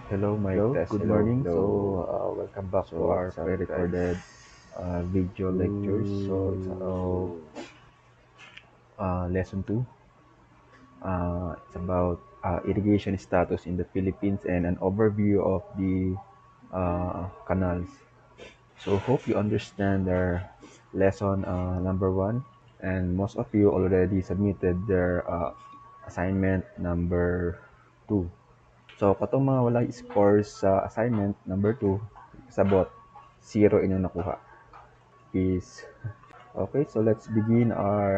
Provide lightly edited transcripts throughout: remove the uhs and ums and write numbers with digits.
Hello, good morning. Welcome back to So our what's up, pre-recorded guys? video lectures. It's Ooh. lesson 2. It's about irrigation status in the Philippines and an overview of the canals. So hope you understand our lesson number 1, and most of you already submitted their assignment number 2. So katong mga walay scores sa assignment number 2, sabot 0 inyong nakuha. Peace. Okay, so let's begin our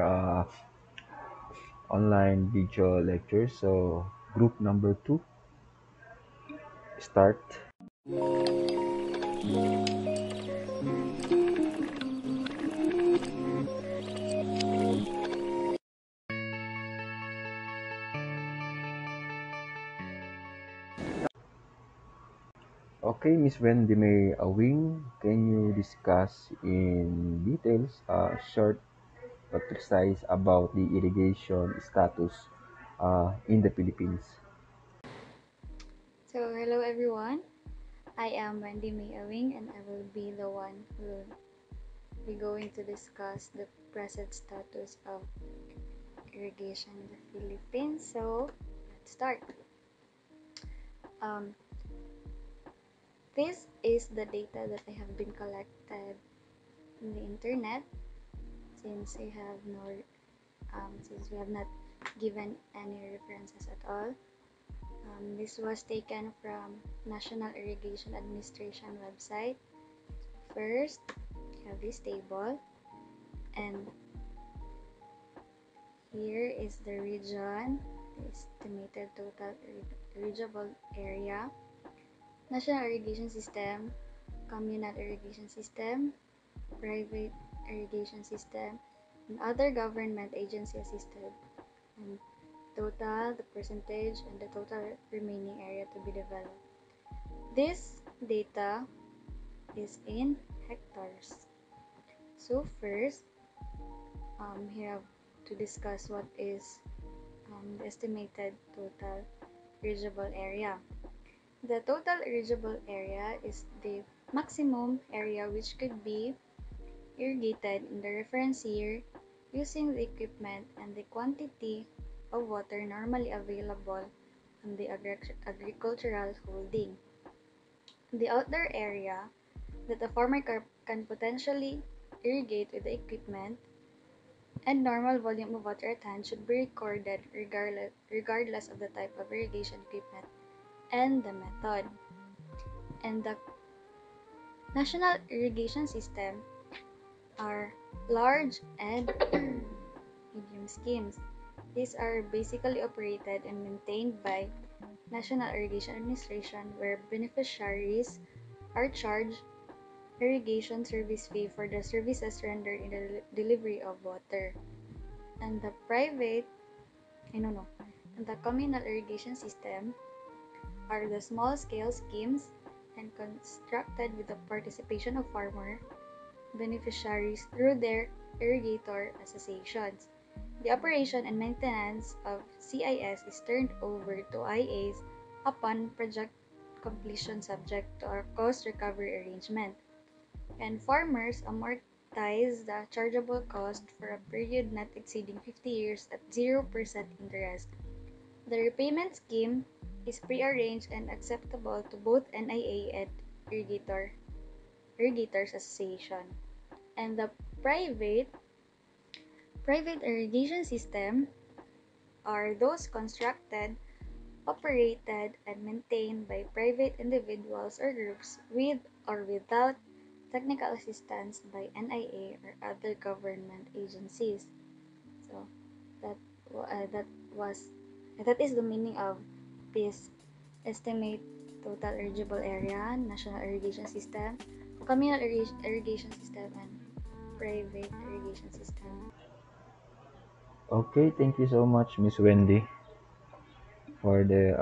online video lecture. So group number 2, start. Okay, Miss Wendy May Awing, can you discuss in details, short but precise about the irrigation status in the Philippines? So, hello everyone. I am Wendy May Awing and I will be the one who will be going to discuss the present status of irrigation in the Philippines. So, let's start. Um, this is the data that I have been collected in the internet since since we have not given any references at all. This was taken from National Irrigation Administration website. First, you have this table, and here is the region, the estimated total irrigable area, national irrigation system, communal irrigation system, private irrigation system, and other government agency assisted, and total, the percentage, and the total remaining area to be developed. This data is in hectares. So first, here I have to discuss what is the estimated total irrigible area. The total irrigible area is the maximum area which could be irrigated in the reference year using the equipment and the quantity of water normally available on the agricultural holding. The outdoor area that a farmer can potentially irrigate with the equipment and normal volume of water at hand should be recorded regardless of the type of irrigation equipment and the method. And the national irrigation system are large and medium schemes. These are basically operated and maintained by National Irrigation Administration where beneficiaries are charged irrigation service fee for the services rendered in the delivery of water. And the private, I don't know, and the communal irrigation system are the small-scale schemes and constructed with the participation of farmer beneficiaries through their irrigator associations. The operation and maintenance of CIS is turned over to IAs upon project completion subject to our cost recovery arrangement, and farmers amortize the chargeable cost for a period not exceeding 50 years at 0% interest. The repayment scheme is prearranged and acceptable to both NIA and irrigator, Irrigators Association. And the private irrigation system are those constructed, operated, and maintained by private individuals or groups with or without technical assistance by NIA or other government agencies. So that that was that is the meaning of this estimate total irrigible area, national irrigation system, communal irrigation system, and private irrigation system. Okay, thank you so much, Miss Wendy, for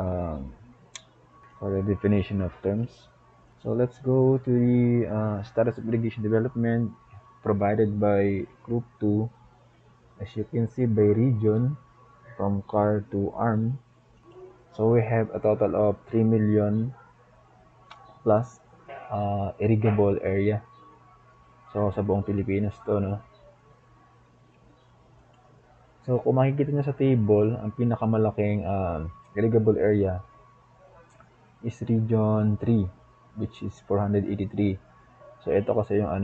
the definition of terms. So let's go to the status of irrigation development provided by Group 2. As you can see by region, from car to arm. So we have a total of 3,000,000 plus irrigable area. So, sa buong Pilipinas to, no? So, kung makikita nyo sa table, ang pinakamalaking irrigable area is Region 3, which is 483. So, ito kasi yung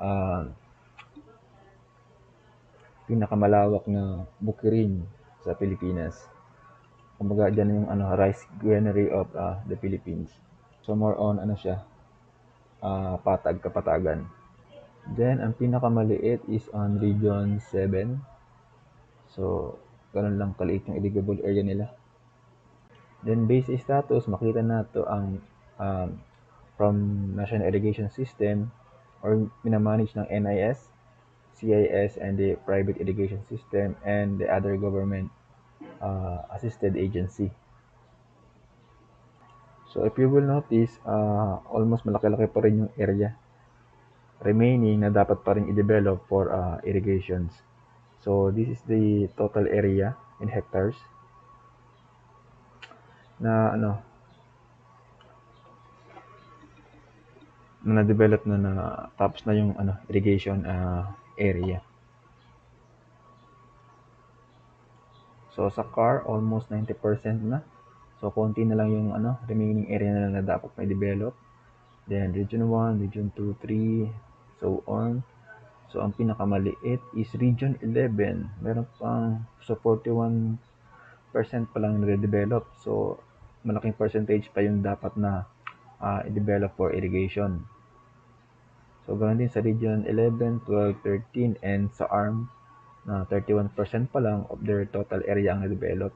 pinakamalawak na bukirin sa Pilipinas. Kumbaga, dyan yung rice granary of the Philippines. So, more on siya, kapatagan. Then, ang pinakamaliit is on Region 7. So, ganun lang kaliit yung irrigable area nila. Then, base status, makita nato ang from National Irrigation System or minamanage ng NIS, CIS, and the private irrigation system and the other government assisted agency. So, if you will notice, almost malaki-laki pa rin yung area remaining na dapat pa rin i-develop for irrigations. So, this is the total area in hectares na na-develop na tapos na yung irrigation area. So, sa CAR, almost 90% na. So, konti na lang yung remaining area na lang na dapat may develop. Then, Region 1, Region 2, 3, so on. So, ang pinakamaliit is Region 11. Meron pang 41% pa lang nade-develop. So, malaking percentage pa yung dapat na i-develop for irrigation. So, ganoon din sa Region 11, 12, 13, and sa ARM na 31% pa lang of their total area ang na-develop.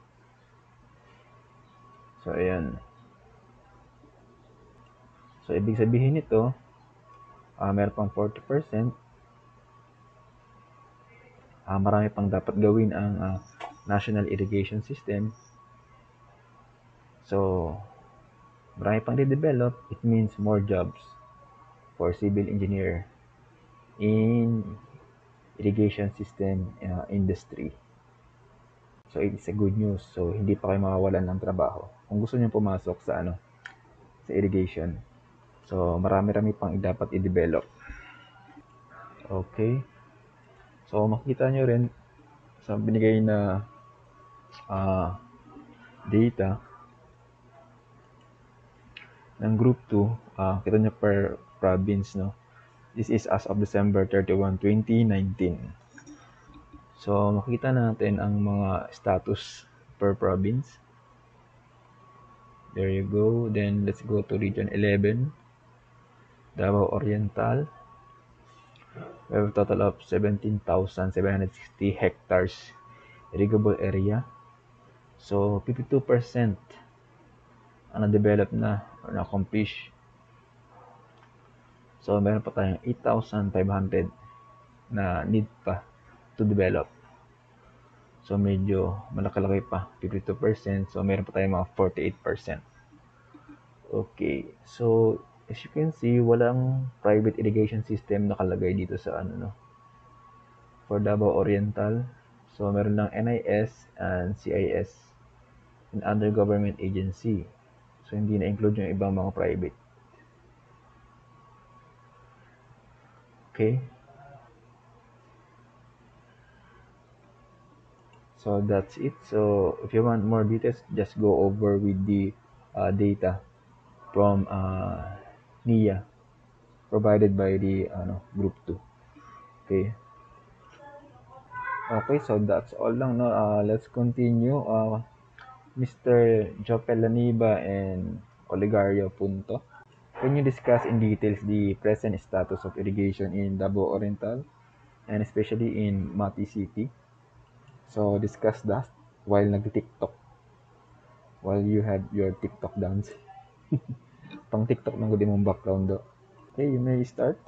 So, ayan. So, ibig sabihin nito, meron pang 40%. Marami pang dapat gawin ang National Irrigation System. So, marami pang de-develop. It means more jobs for civil engineer in irrigation system industry. So, it is a good news. So, hindi pa kayo mawawalan ng trabaho kung gusto niyo pumasok sa sa irrigation. So, marami-rami pang dapat i-develop. Okay. So, makita nyo rin sa binigay na data ng Group 2, kita nyo per province, no? This is as of December 31, 2019. So, makita natin ang mga status per province. There you go. Then, let's go to Region 11. Davao Oriental. We have a total of 17,760 hectares irrigable area. So, 52% ang na-develop na or na-accomplish. So, meron pa tayong 8,500 na need pa to develop. So, medyo malaki-laki pa, 52%. So, meron pa tayong mga 48%. Okay. So, as you can see, walang private irrigation system nakalagay dito sa for Davao Oriental. So, meron lang NIS and CIS and other government agency. So, hindi na-include yung ibang mga private. Okay. So, that's it. So, if you want more details, just go over with the data from NIA provided by the Group 2. Okay. Okay, so that's all lang, no? Let's continue. Mr. Jopel Laniba and Oligario Punto. Can you discuss in details the present status of irrigation in Davao Oriental and especially in Mati City? So, discuss that while nag-TikTok. While you have your TikTok dance. Pang TikTok ng gudi mong background do. Okay, you may start.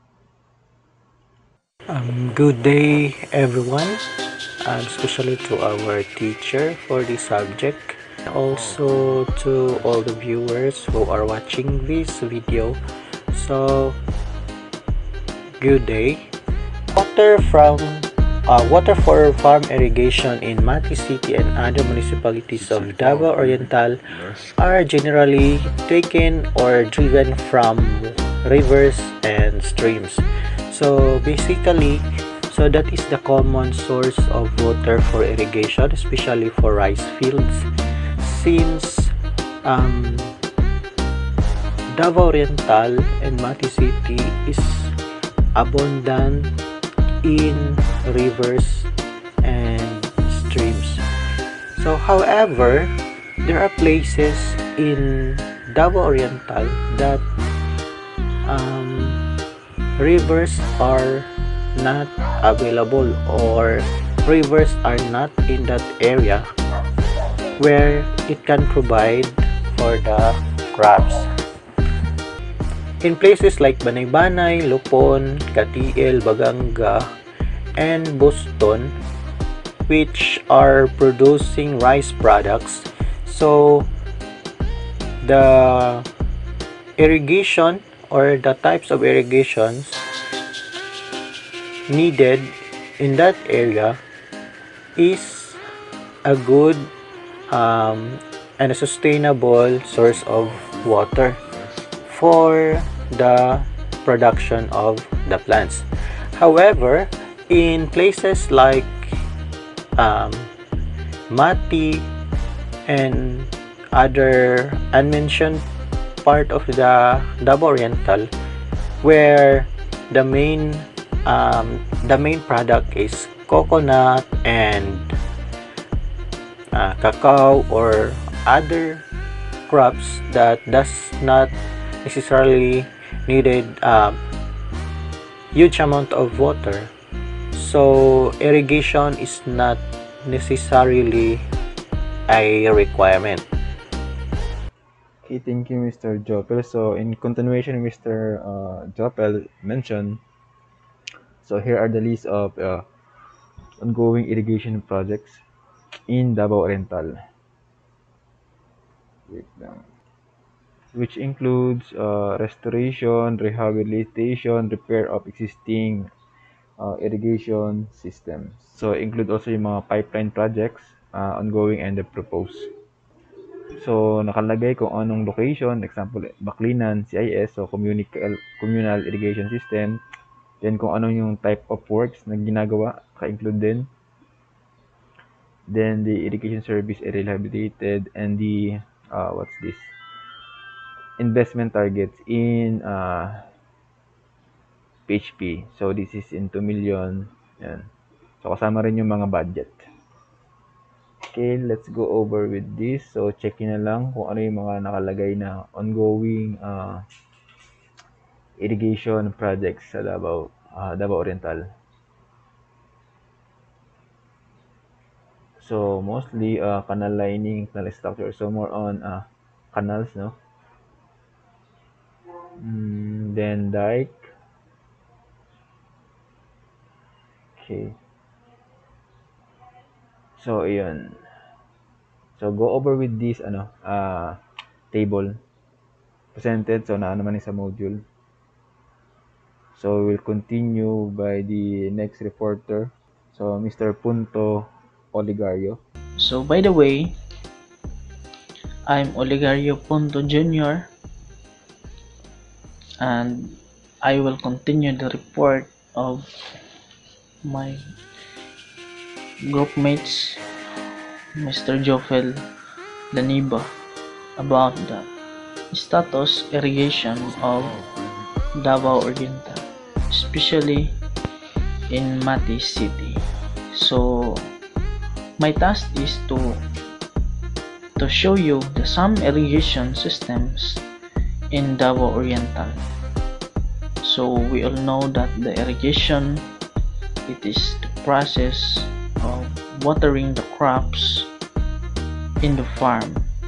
Good day, everyone, especially to our teacher for this subject. Also to all the viewers who are watching this video. So, good day. Water from water for farm irrigation in Mati City and other municipalities of Davao Oriental are generally taken or driven from rivers and streams. So basically, so that is the common source of water for irrigation, especially for rice fields, since um, Davao Oriental and Mati City is abundant in rivers and streams. So however, there are places in Davao Oriental that rivers are not available, or rivers are not in that area where it can provide for the crops. In places like Banay-Banay, Lupon, Katiel, Baganga, and Boston, which are producing rice products, so the irrigation or the types of irrigations needed in that area is a good and a sustainable source of water for the production of the plants. However, in places like Mati and other unmentioned part of the Davao Oriental, where the main product is coconut and cacao or other crops that does not necessarily needed huge amount of water, so irrigation is not necessarily a requirement. Okay, thank you, Mr. Jopel. So, in continuation, Mr. Jopel mentioned, so here are the list of ongoing irrigation projects in Davao Oriental. Wait lang. Which includes restoration, rehabilitation, repair of existing irrigation systems. So, include also yung mga pipeline projects, ongoing and the proposed. So, nakalagay kung anong location, example, Baclinan, CIS, so communal irrigation system. Then, kung ano yung type of works na ginagawa, ka-include din. Then, the irrigation service is rehabilitated and the, what's this? Investment targets in PHP. So, this is in 2 million. Yan. So, kasama rin yung mga budget. Okay, let's go over with this. So, check na lang kung ano yung mga nakalagay na ongoing irrigation projects sa Davao Oriental. So, mostly canal lining, canal structure. So, more on canals, no? Then dike. Okay. So, ayun. So, go over with this table presented. So, naman sa module. So, we'll continue by the next reporter. So, Mr. Punto Oligario. So by the way, I'm Oligario Punto Jr. and I will continue the report of my groupmates Mr. Jofel Laniba about the status irrigation of Davao Oriental, especially in Mati City. So my task is to show you some irrigation systems in Davao Oriental. So we all know that the irrigation, it is the process of watering the crops in the farm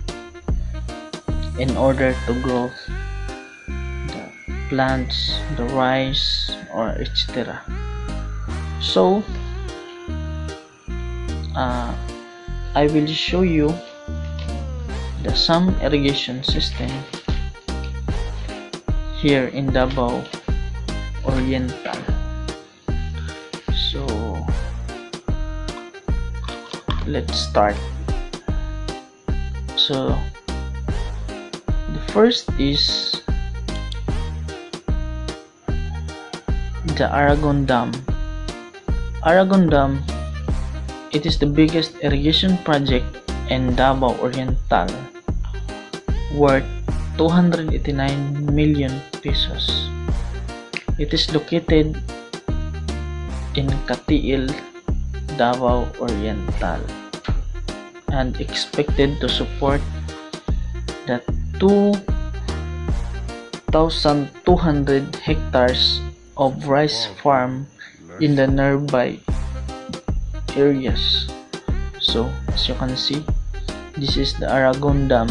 in order to grow the plants, the rice, or etc. So I will show you some irrigation system here in Davao Oriental. So let's start. So the first is the Aragon Dam. Aragon Dam, it is the biggest irrigation project in Davao Oriental, worth 289 million pesos. It is located in Katiil, Davao Oriental, and expected to support the 2,200 hectares of rice farm in the nearby areas. So as you can see, this is the Aragon Dam.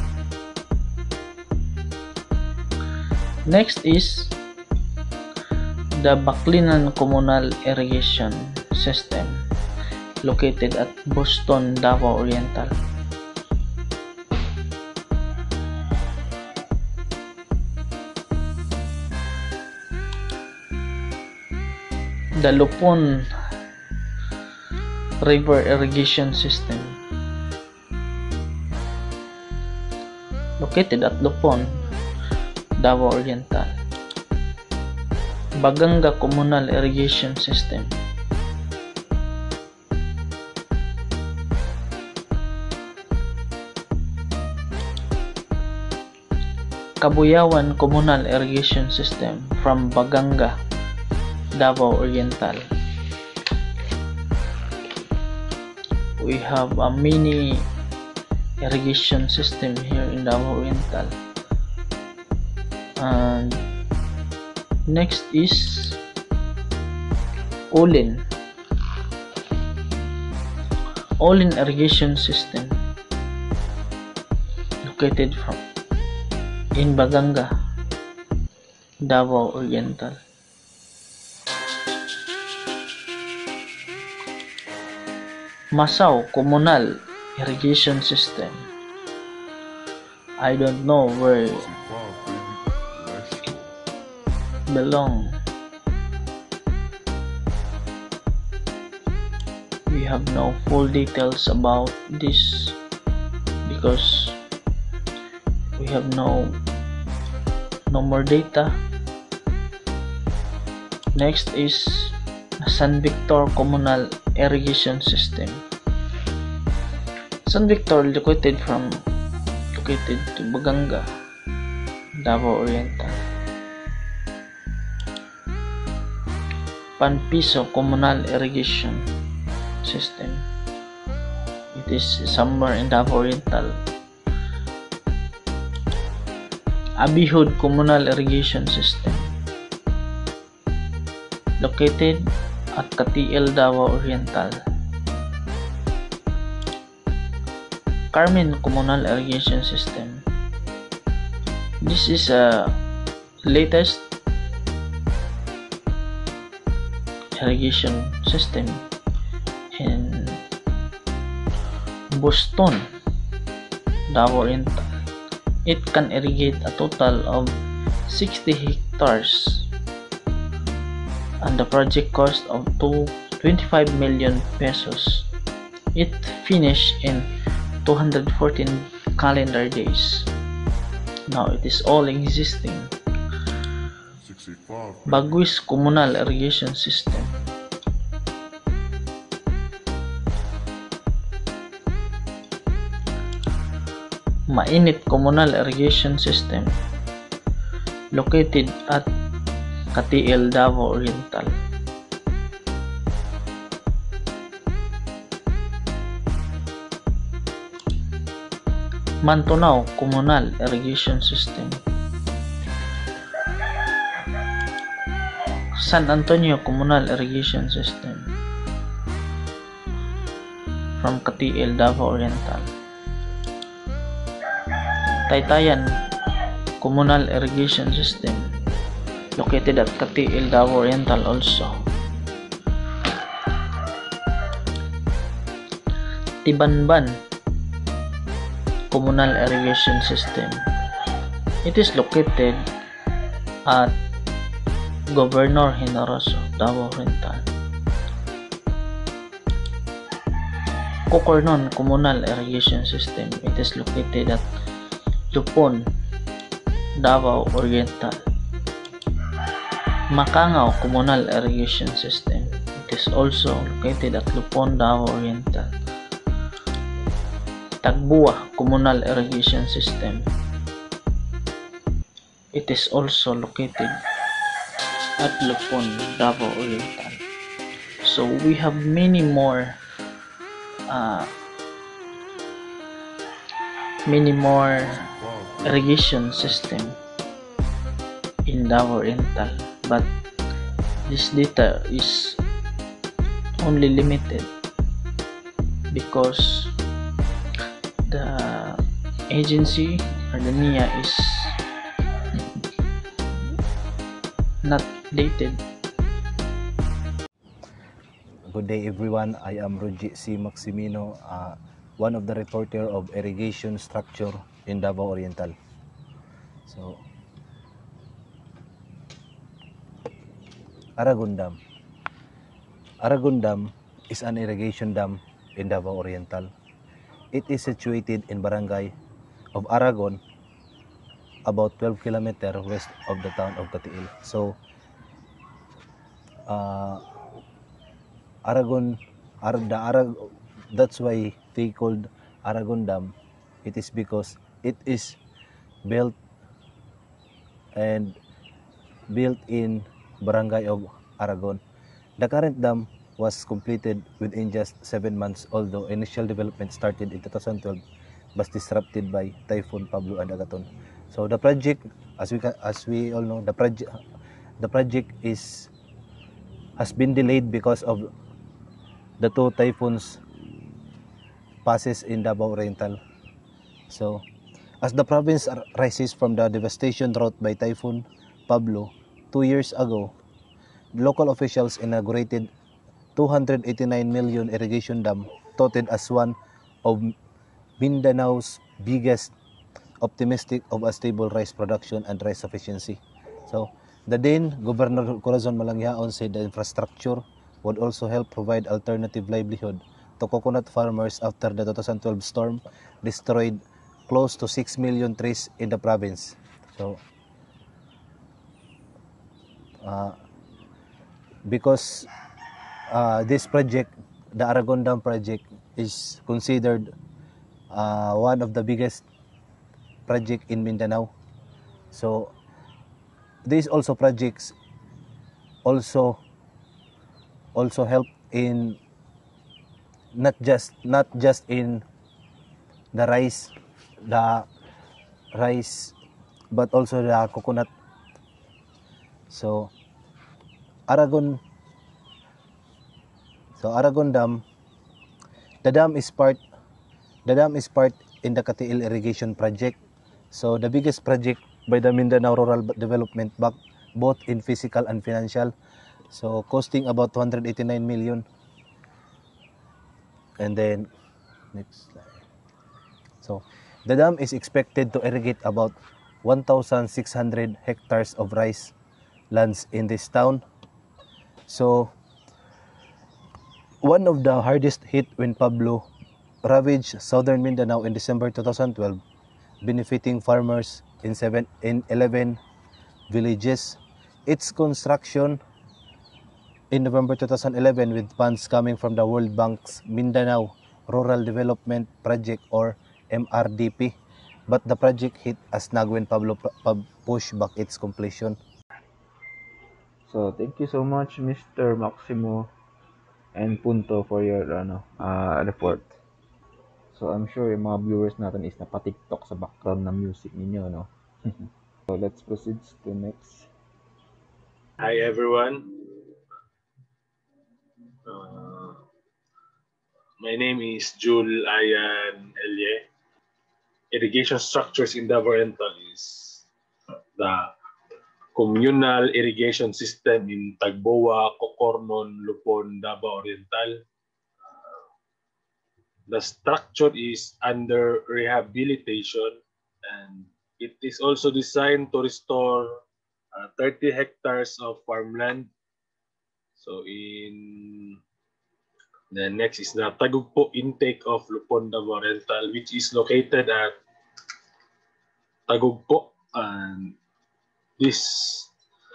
Next is the Baclinan Communal Irrigation System, located at Boston, Davao Oriental. The Lupon River Irrigation System, located at Lupon, Davao Oriental. Baganga Communal Irrigation System, Kabuyawan Communal Irrigation System from Baganga, Davao Oriental. We have a mini irrigation system here in Davao Oriental. And next is Olin Irrigation System, located in Baganga, Davao Oriental. Masao Communal Irrigation System. I don't know where it belong. We have no full details about this because we have no more data. Next is San Victor Communal Irrigation System. San Victor located to Baganga, Davao Oriental. Panpiso Communal Irrigation System. It is somewhere in Davao Oriental. Abihud Communal Irrigation System, located at Katiil, Davao Oriental. Carmen Communal Irrigation System. This is a latest irrigation system in Boston, Davao Oriental. It can irrigate a total of 60 hectares, and the project cost of 25 million pesos. It finished in 214 calendar days. Now it is all existing. Baguis Communal Irrigation System. Mainit Communal Irrigation System, located at Katiil, Davao Oriental. Mantunao Communal Irrigation System. San Antonio Communal Irrigation System from Katiil, Davao Oriental. Taytayan Communal Irrigation System, located at Katiil, Davao Oriental also. Tibanban Communal Irrigation System. It is located at Governor Generoso, Davao Oriental. Cocornon Communal Irrigation System. It is located at Lupon, Davao Oriental. Macangao Communal Irrigation System. It is also located at Lupon, Davao Oriental. Tagbua Communal Irrigation System. It is also located at Lupon, Davao Oriental. So we have many more irrigation system in Davao Oriental, but this data is only limited because the agency or the NIA is not dated. Good day everyone, I am Roji C. Maximino, one of the reporter of irrigation structure in Davao Oriental. So, Aragon Dam. Aragon Dam is an irrigation dam in Davao Oriental. It is situated in barangay of Aragon, about 12 kilometers west of the town of Katiil. So, that's why they called Aragon Dam. It is because it is built in barangay of Aragon. The current dam was completed within just 7 months, although initial development started in 2012 was disrupted by Typhoon Pablo and Agaton. So the project, as we all know, the project has been delayed because of the two typhoons passes in Davao Oriental. So, as the province rises from the devastation wrought by Typhoon Pablo 2 years ago, local officials inaugurated 289 million irrigation dam, touted as one of Mindanao's biggest, optimistic of a stable rice production and rice sufficiency. So, the then Governor Corazon Malangyaon said the infrastructure would also help provide alternative livelihood to coconut farmers after the 2012 storm destroyed close to 6 million trees in the province. So, because this project, the Aragon Dam project, is considered one of the biggest project in Mindanao. So, these also projects also help in not just in the rice, but also the coconut. So Aragon Dam, the dam is part in the Katiil irrigation project. So the biggest project by the Mindanao Rural Development Bank, both in physical and financial. So costing about 289 million. And then next slide. So the dam is expected to irrigate about 1,600 hectares of rice lands in this town. So one of the hardest hit when Pablo ravaged southern Mindanao in December 2012, benefiting farmers in 11 villages. Its construction in November 2011 with funds coming from the World Bank's Mindanao Rural Development Project or MRDP, but the project hit a snag when Pablo pushed back its completion. So thank you so much, Mr. Maximo and Punto, for your report. So I'm sure yung mga viewers natin is napatiktok sa background ng music ninyo, no? So let's proceed to next. Hi everyone. Uh, my name is Jul Ayan Elye. Irrigation structures in Davao Oriental is the communal irrigation system in Tagboa, Cocornon, Lupon, Davao Oriental. The structure is under rehabilitation and it is also designed to restore 30 hectares of farmland. So in Then next is the Tagugpo intake of Lupon, Davao Oriental, which is located at Tagugpo. And this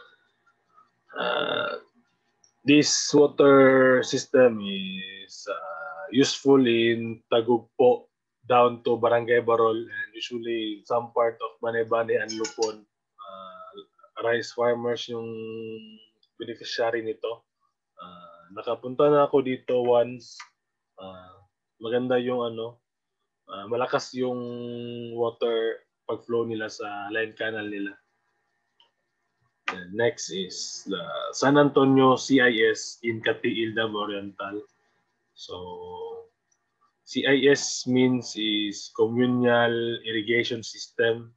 uh, this water system is useful in Tagugpo down to Barangay Barol, and usually some part of Banebane and Lupon. Rice farmers yung beneficiary nito. Nakapunta na ako dito once. Uh, Maganda yung malakas yung water pag-flow nila sa line canal nila. And next is the San Antonio CIS in Katiil, Davao Oriental. So CIS means is Communal Irrigation System.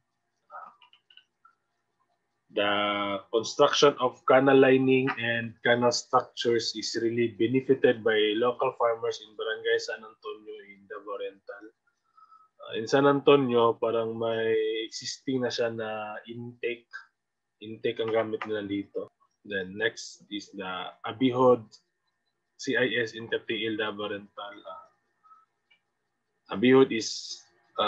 The construction of canal lining and canal structures is really benefited by local farmers in Barangay San Antonio in Davao Oriental. In San Antonio, parang may existing na siya na intake. Intake ang gamit nila dito. Then next is the Abihod CIS in Katiil, Davao Oriental. Abihod is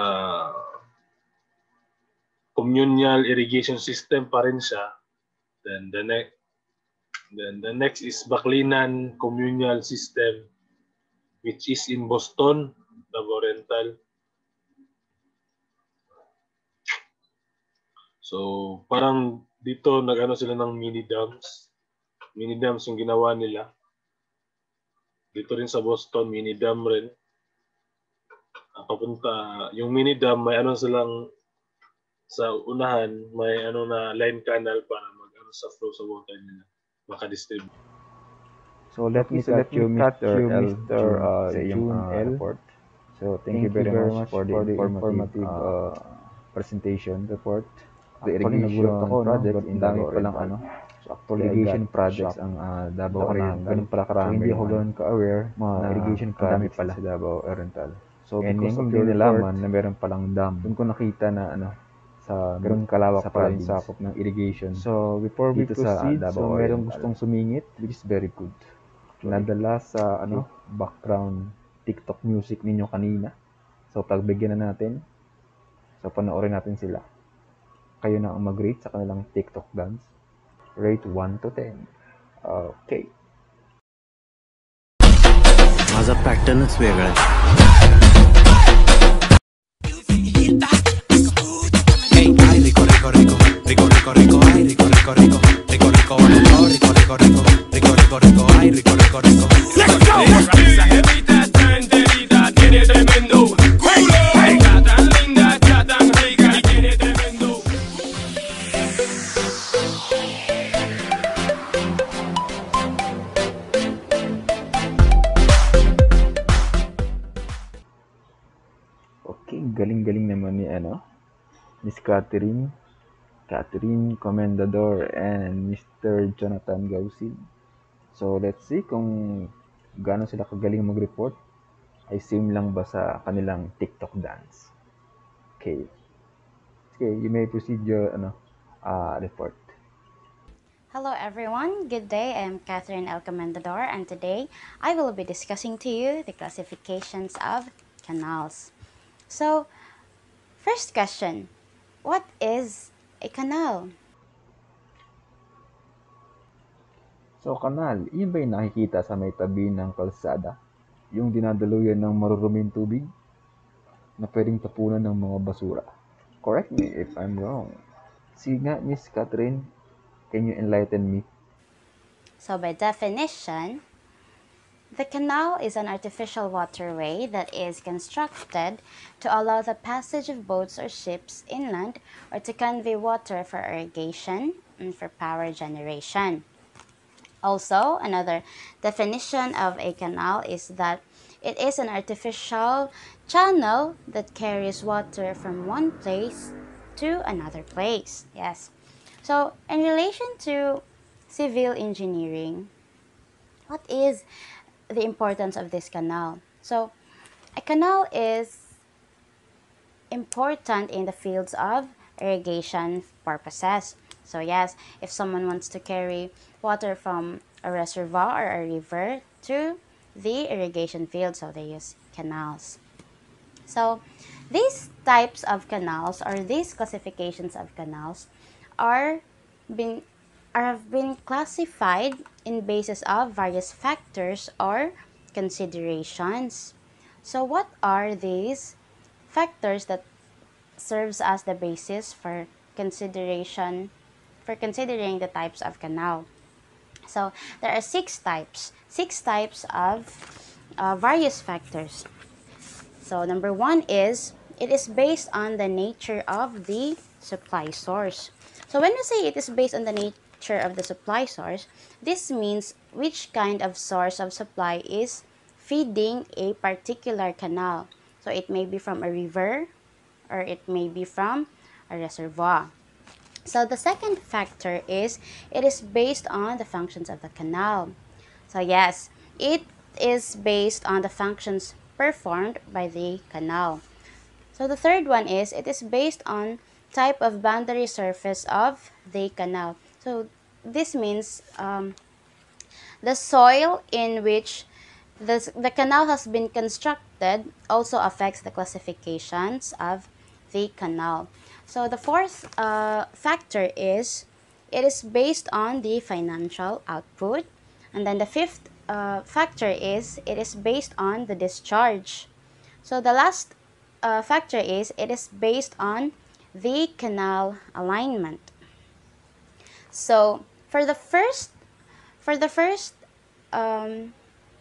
communal irrigation system pa rin siya. Then the next is Baclinan communal system, which is in Boston, Davao Oriental. So parang dito nag-ano sila ng mini dams. Mini dams yung ginawa nila. Dito rin sa Boston, mini dam rin. Papunta, yung mini dam may ano silang sa unahan, may ano na line canal para mag-ano sa flow sa water nila, maka-distribute. So let me cut you, Mr. L. June, sa iyong June L. report. So thank you very much for the informative presentation report. The irrigation project in Davao Oriental. So actually, irrigation projects ang Davao Oriental. Ganun pala karami. So hindi ako ganun ka-aware na irrigation projects pala sa Davao Oriental. So because of your nalaman na meron palang dam, doon ko nakita na sa ganun kalawak sa pala yung sakop ng irrigation. So before we proceed, so merong gustong sumingit, which is very good. Nadala sa background TikTok music ninyo kanina. So pagbigyan na natin. So panoorin natin sila. Kayo na ang mag-rate sa kanilang TikTok dance. Rate 1 to 10. Okay. माझा पॅटर्नच वेगळा आहे. Okay, galing-galing naman ni Miss Catherine Comendador and Mr. Jonathan Gausin. So let's see kung gaano sila kagaling mag-report. Ay same lang ba sa kanilang TikTok dance? Okay. Okay, you may proceed your report. Hello everyone, good day. I am Catherine El Comendador and today I will be discussing to you the classifications of canals. So, first question, what is a canal? So, kanal, yun ba yung nakikita sa may tabi ng kalsada? Yung dinadaluyan ng maruruming tubig na pwedeng tapunan ng mga basura? Correct me if I'm wrong. Sige nga, Miss Catherine, can you enlighten me? So, by definition, the canal is an artificial waterway that is constructed to allow the passage of boats or ships inland or to convey water for irrigation and for power generation. Also, another definition of a canal is that it is an artificial channel that carries water from one place to another place. Yes. So, in relation to civil engineering, what is the importance of this canal? So, a canal is important in the fields of irrigation purposes. So yes, if someone wants to carry water from a reservoir or a river to the irrigation field, so they use canals. So these types of canals, or these classifications of canals, are been have been classified in basis of various factors or considerations. So what are these factors that serves as the basis for considering the types of canal? So there are six types of various factors. So number one is, it is based on the nature of the supply source. So when we say it is based on the nature of the supply source, this means which kind of source of supply is feeding a particular canal. So it may be from a river, or it may be from a reservoir. So the second factor is, it is based on the functions of the canal. So yes, it is based on the functions performed by the canal. So the third one is, it is based on type of boundary surface of the canal. So this means the soil in which the canal has been constructed also affects the classifications of the canal. So the fourth factor is, it is based on the financial output. And then the fifth factor is, it is based on the discharge. So the last factor is, it is based on the canal alignment. So for the first um,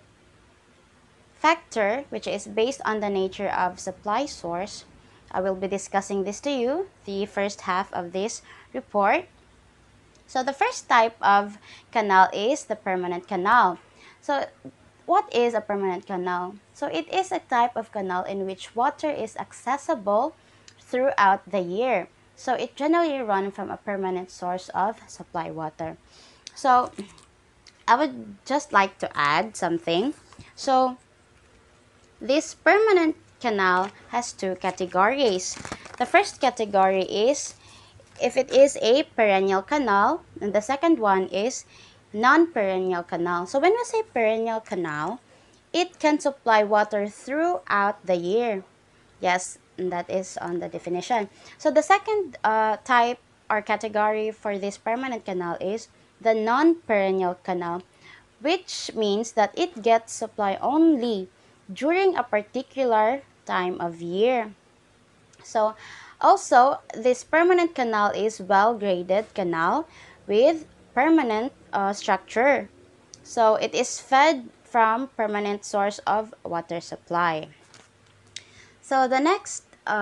factor, which is based on the nature of supply source, I will be discussing this to you, the first half of this report. So the first type of canal is the permanent canal. So what is a permanent canal? So it is a type of canal in which water is accessible throughout the year. So it generally runs from a permanent source of supply water. So I would just like to add something. So this permanent canal has two categories. The first category is if it is a perennial canal, and the second one is non-perennial canal. So when we say perennial canal, it can supply water throughout the year. Yes, and that is on the definition. So the second type or category for this permanent canal is the non-perennial canal, which means that it gets supply only during a particular time of year. So also, this permanent canal is well-graded canal with permanent structure. So it is fed from permanent source of water supply. So the next,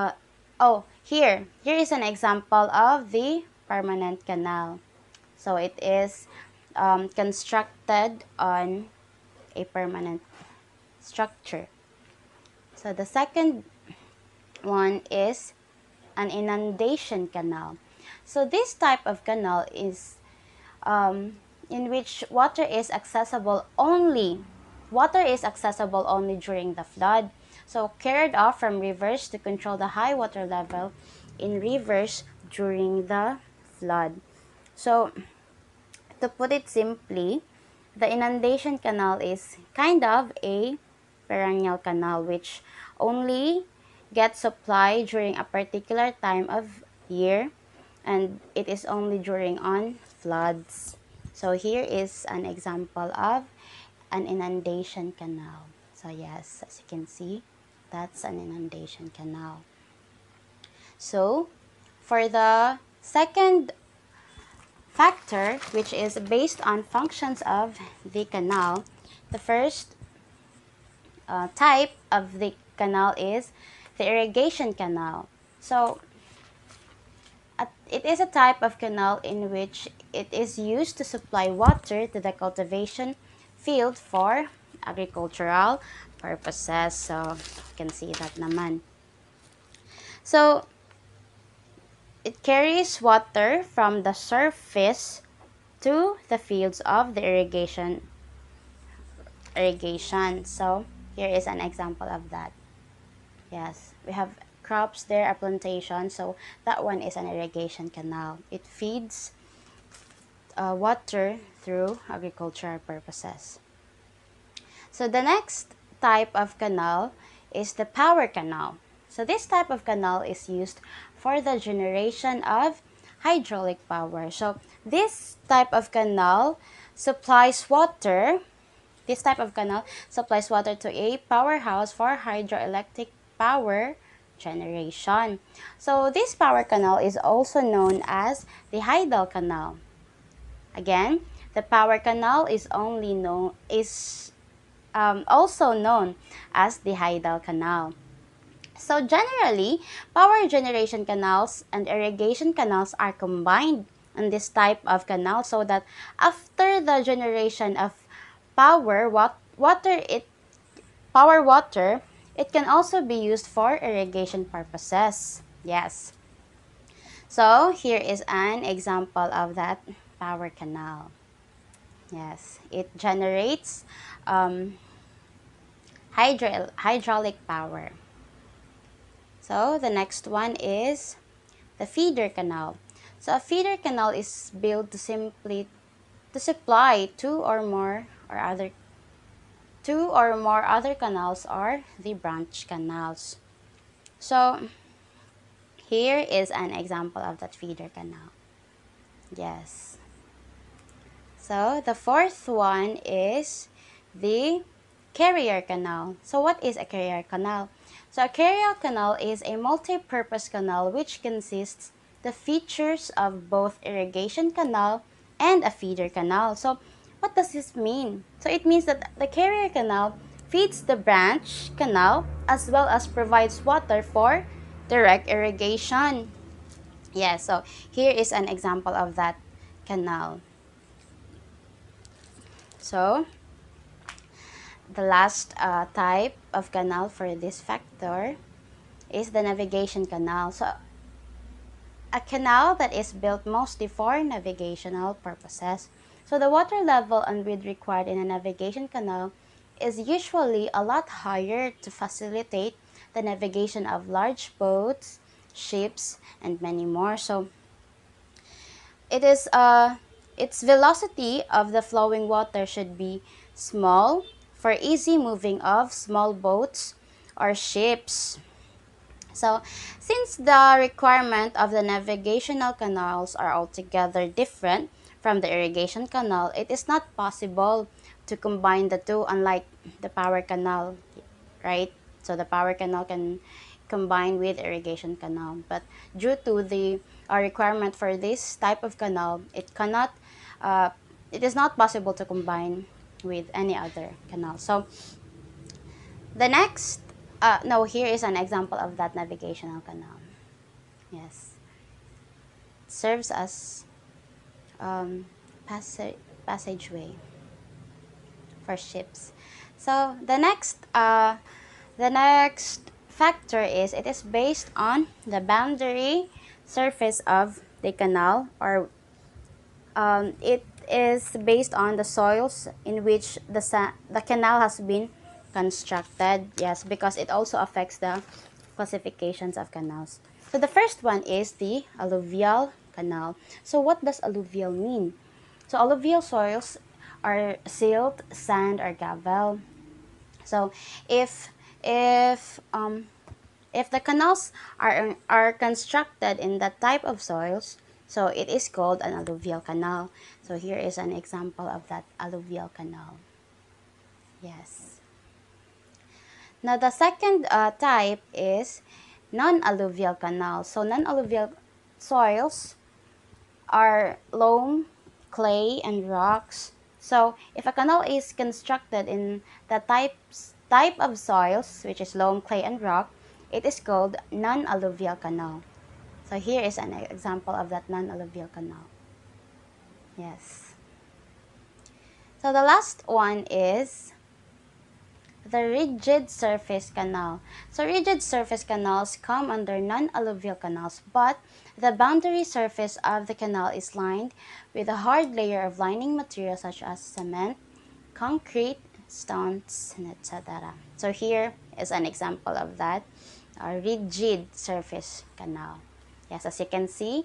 here is an example of the permanent canal. So it is constructed on a permanent structure. So the second one is an inundation canal. So this type of canal is in which water is accessible only during the flood. So carried off from rivers to control the high water level in rivers during the flood. So to put it simply, the inundation canal is kind of a perennial canal which only gets supply during a particular time of year, and it is only during on floods. So here is an example of an inundation canal. So yes, as you can see, that's an inundation canal. So for the second factor, which is based on functions of the canal, the first type of the canal is the irrigation canal. So it is a type of canal in which it is used to supply water to the cultivation field for agricultural purposes. So you can see that naman. So it carries water from the surface to the fields of the irrigation. So here is an example of that. Yes, we have crops there, a plantation. So that one is an irrigation canal. It feeds water through agricultural purposes. So the next type of canal is the power canal. So this type of canal is used for the generation of hydraulic power. So this type of canal supplies water. This type of canal supplies water to a powerhouse for hydroelectric power generation. So this power canal is also known as the Hydel Canal. Again, the power canal is also known as the Hydel Canal. So generally, power generation canals and irrigation canals are combined in this type of canal, so that after the generation of power water, it can also be used for irrigation purposes. Yes. So here is an example of that power canal. Yes, it generates hydraulic power. So the next one is the feeder canal. So a feeder canal is built to supply two or more other canals, or the branch canals. So here is an example of that feeder canal. Yes. So the fourth one is the carrier canal. So what is a carrier canal? So a carrier canal is a multi-purpose canal which consists the features of both irrigation canal and a feeder canal. So what does this mean? So it means that the carrier canal feeds the branch canal as well as provides water for direct irrigation. Yeah, so here is an example of that canal. So the last type of canal for this factor is the navigation canal. So a canal that is built mostly for navigational purposes. So the water level and width required in a navigation canal is usually a lot higher to facilitate the navigation of large boats, ships, and many more. So it is its velocity of the flowing water should be small for easy moving of small boats or ships. So, since the requirement of the navigational canals are altogether different from the irrigation canal, it is not possible to combine the two, unlike the power canal, right? So the power canal can combine with irrigation canal, but due to the requirement for this type of canal, uh, it is not possible to combine with any other canal. So the next, no, here is an example of that navigational canal. Yes, serves as um, passageway for ships. So the next factor is it is based on the boundary surface of the canal, or it is based on the soils in which the canal has been constructed. Yes, because it also affects the classifications of canals. So the first one is the alluvial canal. So what does alluvial mean? So alluvial soils are silt, sand, or gravel. So if if um, if the canals are constructed in that type of soils, so it is called an alluvial canal. So here is an example of that alluvial canal. Yes. Now the second type is non-alluvial canal. So non-alluvial soils are loam, clay, and rocks. So if a canal is constructed in the type of soils, which is loam, clay, and rock, it is called non-alluvial canal. So here is an example of that non-alluvial canal. Yes. So the last one is the rigid surface canal. So rigid surface canals come under non-alluvial canals, but the boundary surface of the canal is lined with a hard layer of lining material such as cement, concrete, stones, and etc. So here is an example of that, a rigid surface canal. Yes, as you can see,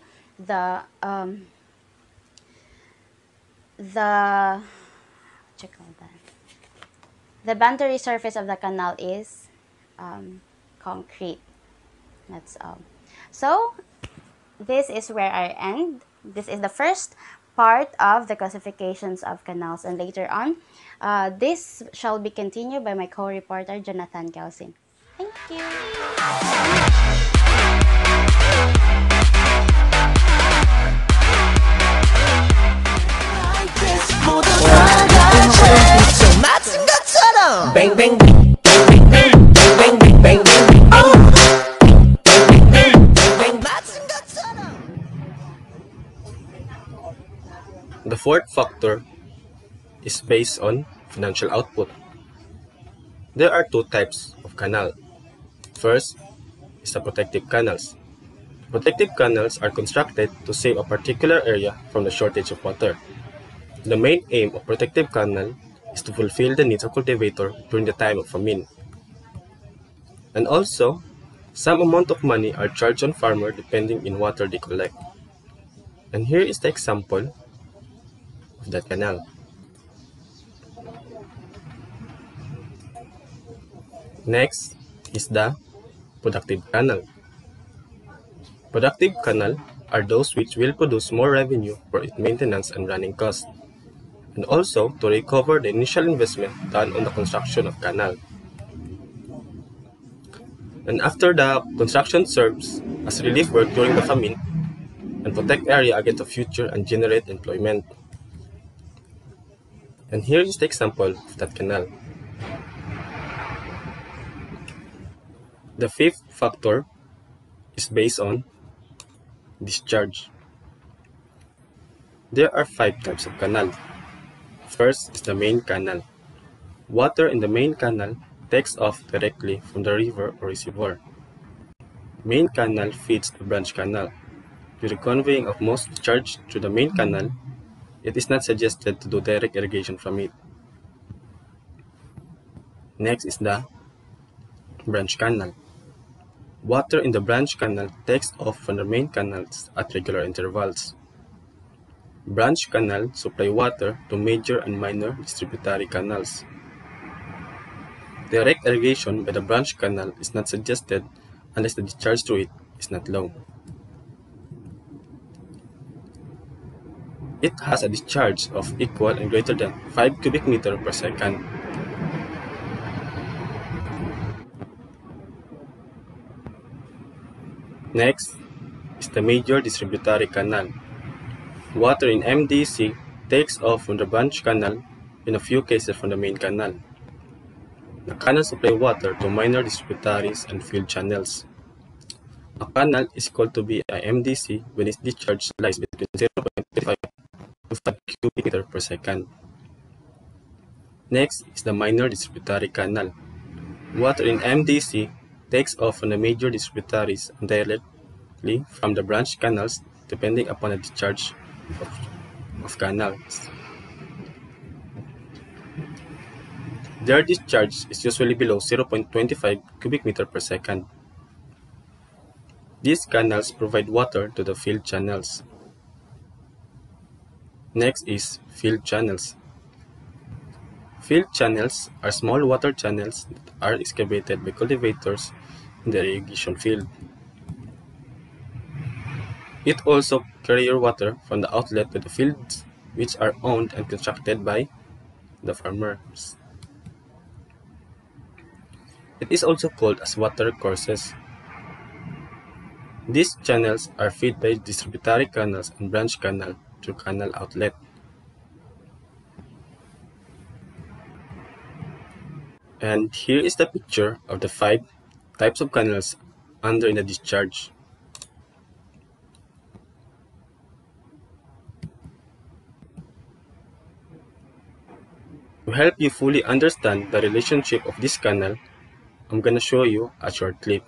the what you call that? The boundary surface of the canal is concrete. That's all. So this is where I end. This is the first part of the classifications of canals, and later on, this shall be continued by my co-reporter Jonathan Kelsin. Thank you. The fourth factor is based on financial output. There are two types of canal. First is the protective canals. Protective canals are constructed to save a particular area from the shortage of water. The main aim of protective canal is to fulfill the needs of cultivator during the time of famine. And also, some amount of money are charged on farmer depending in water they collect. And here is the example of that canal. Next is the productive canal. Productive canal are those which will produce more revenue for its maintenance and running costs, and also to recover the initial investment done on the construction of canal. And after the construction serves as relief work during the famine and protect area against the future and generate employment. And here is the example of that canal. The fifth factor is based on discharge. There are 5 types of canal. First is the main canal. Water in the main canal takes off directly from the river or reservoir. Main canal feeds the branch canal. Due to conveying of most discharge to the main canal, it is not suggested to do direct irrigation from it. Next is the branch canal. Water in the branch canal takes off from the main canals at regular intervals. Branch canal supply water to major and minor distributary canals. Direct irrigation by the branch canal is not suggested unless the discharge to it is not low. It has a discharge of equal and greater than 5 cubic meter per second. Next is the major distributary canal. Water in MDC takes off from the branch canal, in a few cases from the main canal. The canal supply water to minor distributaries and field channels. A canal is called to be a MDC when its discharge lies between 0.25 to 5 cubic meter per second. Next is the minor distributary canal. Water in MDC takes off from the major distributaries and directly from the branch canals depending upon the discharge of canals. Their discharge is usually below 0.25 cubic meter per second. These canals provide water to the field channels. Next is field channels. Field channels are small water channels that are excavated by cultivators in the irrigation field. It also carries water from the outlet to the fields, which are owned and constructed by the farmers. It is also called as water courses. These channels are fed by distributary canals and branch canal to canal outlet. And here is the picture of the 5 types of canals under in the discharge. To help you fully understand the relationship of this canal, I'm going to show you a short clip.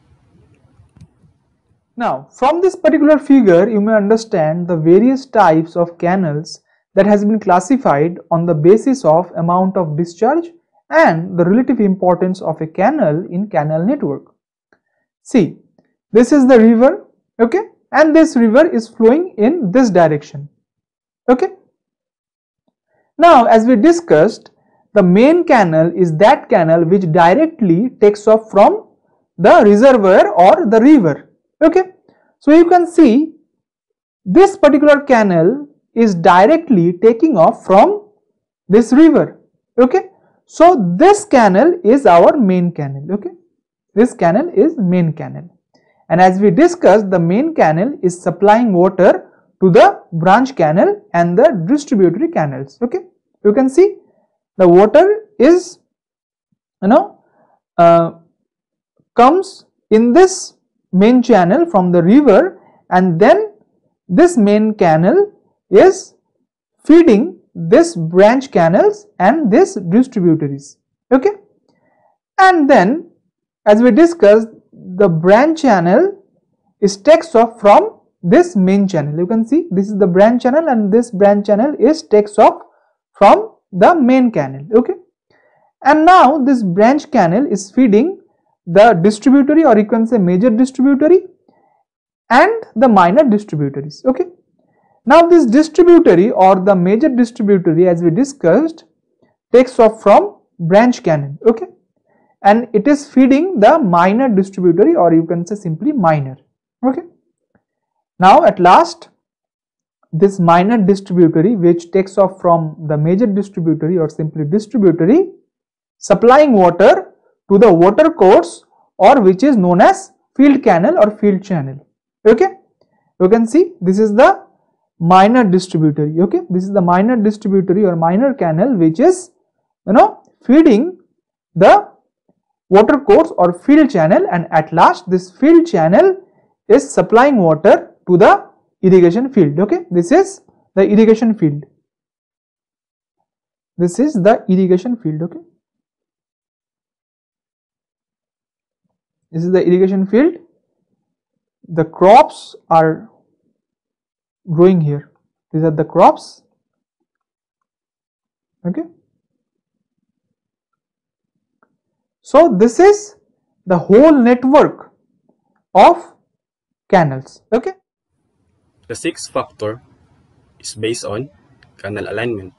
Now, from this particular figure, you may understand the various types of canals that has been classified on the basis of amount of discharge and the relative importance of a canal in canal network. See, this is the river, okay, and this river is flowing in this direction, okay. Now, as we discussed, the main canal is that canal which directly takes off from the reservoir or the river. Okay, so you can see this particular canal is directly taking off from this river. Okay, so this canal is our main canal. Okay, this canal is main canal, and as we discussed, the main canal is supplying water to the branch canal and the distributary canals. Okay, you can see the water is comes in this main channel from the river, and then this main canal is feeding this branch canals and this distributaries. Okay, and then as we discussed, the branch channel is takes off from this main channel. You can see this is the branch channel, and this branch channel is takes off from the main canal. Okay, and now this branch canal is feeding the distributary, or you can say major distributary, and the minor distributaries. Okay, now this distributary or the major distributary, as we discussed, takes off from branch canal. Okay, and it is feeding the minor distributary, or you can say simply minor. Okay, now at last this minor distributary, which takes off from the major distributary or simply distributary, supplying water to the water course, or which is known as field canal or field channel. Okay, you can see this is the minor distributary. Okay, this is the minor distributary or minor canal which is feeding the water course or field channel, and at last this field channel is supplying water to the irrigation field. Okay, this is the irrigation field. This is the irrigation field. Okay, this is the irrigation field. The crops are growing here. These are the crops. Okay, so this is the whole network of canals. Okay, The sixth factor is based on canal alignment.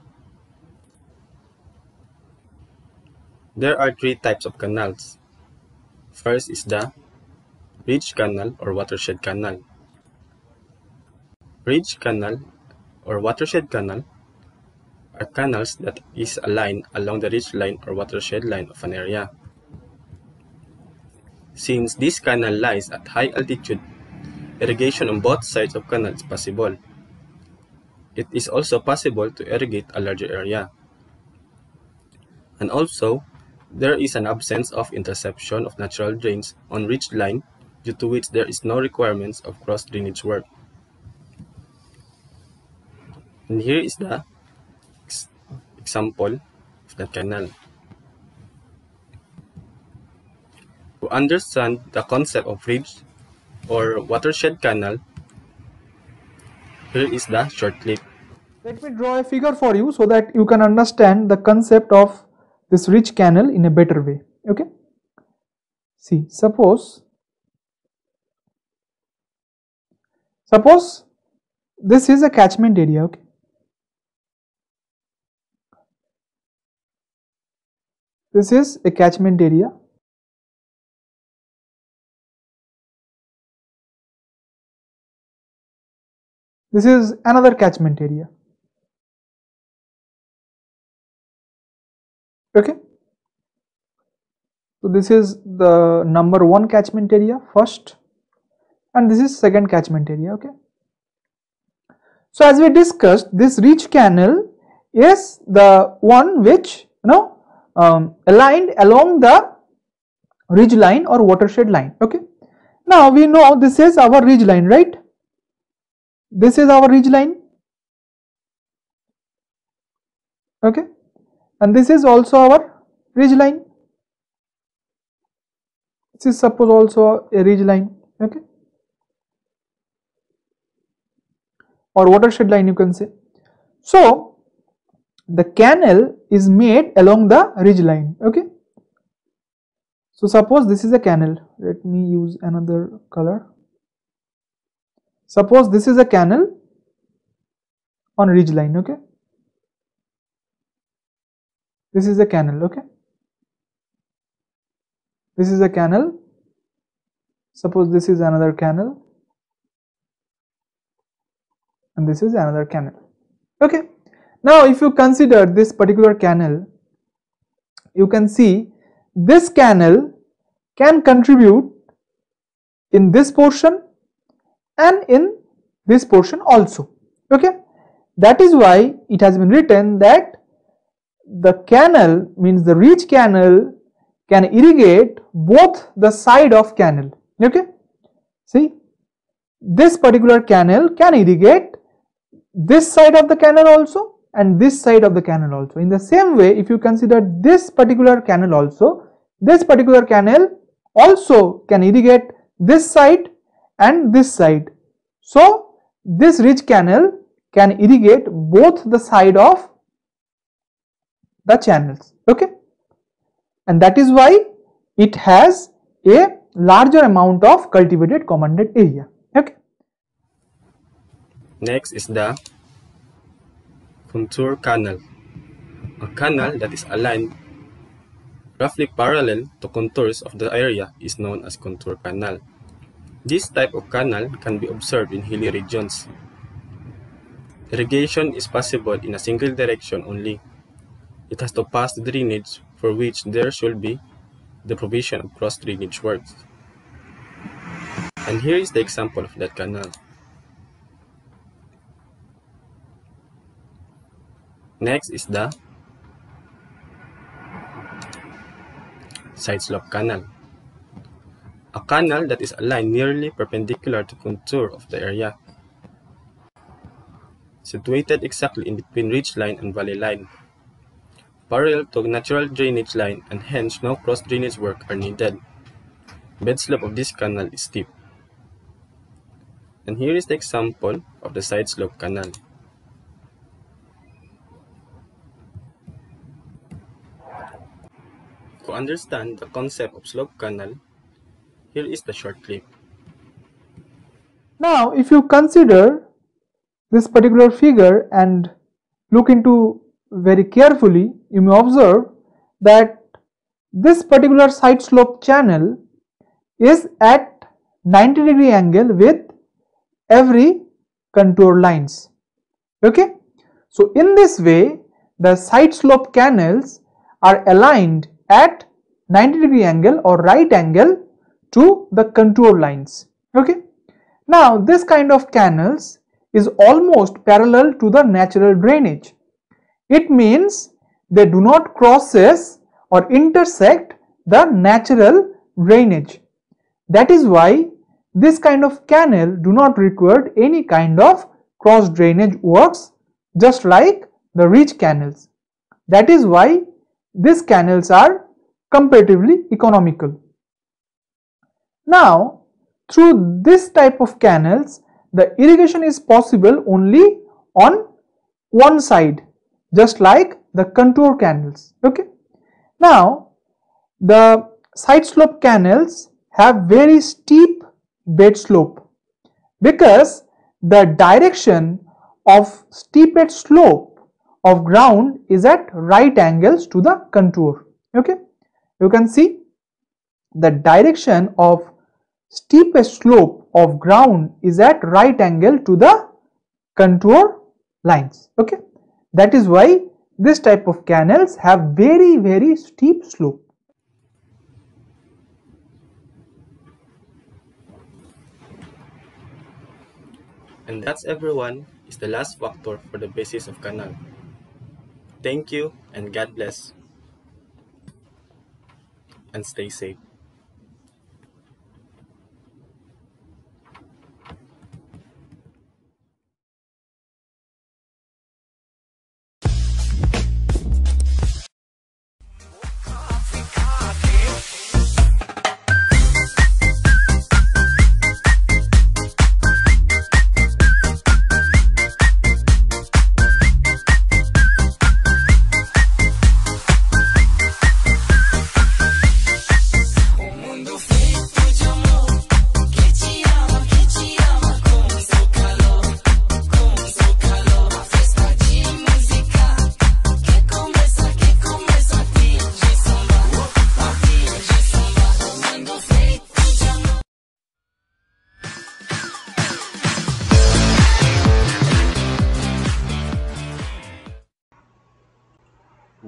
There are three types of canals. First is the ridge canal or watershed canal. Ridge canal or watershed canal are canals that is aligned along the ridge line or watershed line of an area. Since this canal lies at high altitude, irrigation on both sides of canal is possible. It is also possible to irrigate a larger area. And also, there is an absence of interception of natural drains on ridge line, due to which there is no requirements of cross drainage work. And here is the example of the canal. To understand the concept of ridge or watershed canal, here is the short clip. let me draw a figure for you so that you can understand the concept of this ridge canal in a better way. Okay, see, suppose this is a catchment area. Okay, this is a catchment area. This is another catchment area. Okay, so this is the number 1 catchment area first, and this is second catchment area. Okay, so as we discussed, this ridge canal is the one which aligned along the ridge line or watershed line. Okay, now we know this is our ridge line, right? This is our ridge line. Okay, and this is also our ridge line. This is suppose also a ridge line. Okay, or watershed line, you can say. So the canal is made along the ridge line. Okay, so suppose this is a canal. Let me use another color. Suppose this is a canal on ridge line. Okay, This is a canal, okay? This is a canal. Suppose this is another canal, and this is another canal, okay? Now if you consider this particular canal, you can see this canal can contribute in this portion and in this portion also, okay? That is why it has been written that the canal, means the ridge canal, can irrigate both the side of canal, okay? See, this particular canal can irrigate this side of the canal also and this side of the canal also. In the same way, if you consider this particular canal also, this particular canal also can irrigate this side and this side. So this ridge canal can irrigate both the side of the channels, okay? And that is why it has a larger amount of cultivated commanded area, okay? Next is the contour canal. A canal that is aligned roughly parallel to contours of the area is known as contour canal. This type of canal can be observed in hilly regions. Irrigation is possible in a single direction only. It has to pass the drainage, for which there should be the provision of cross drainage works. And here is the example of that canal. Next is the side slope canal. A canal that is aligned nearly perpendicular to contour of the area, situated exactly in between ridge line and valley line, parallel to natural drainage line, and hence no cross drainage work are needed. Bed slope of this canal is steep. And here is the example of the side slope canal. To understand the concept of slope canal, here is the short clip. Now if you consider this particular figure and look into very carefully, you may observe that this particular side slope channel is at 90-degree angle with every contour lines, okay? So in this way, the side slope canals are aligned at 90-degree angle or right angle to the contour lines, okay? Now this kind of canals is almost parallel to the natural drainage. It means they do not crosses or intersect the natural drainage. That is why this kind of canal do not require any kind of cross drainage works, just like the ridge canals. That is why these canals are comparatively economical. Now through this type of canals, the irrigation is possible only on one side, just like the contour canals, okay? Now the side slope canals have very steep bed slope because the direction of steepest slope of ground is at right angles to the contour, okay? You can see the direction of steepest slope of ground is at right angle to the contour lines, okay? That is why this type of canals have very steep slope. And that's, everyone, is the last factor for the basis of canal. Thank you and God bless. And stay safe.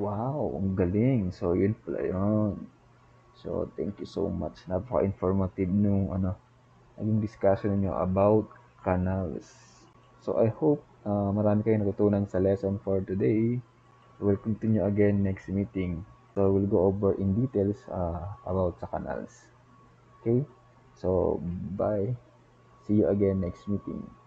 Wow, ang galing. So, yun pala yun. So, thank you so much. Napaka-informative nung naging discussion niyo about canals. So, I hope marami kayong natutunan sa lesson for today. We'll continue again next meeting. So, we'll go over in details about sa canals. Okay? So, bye. See you again next meeting.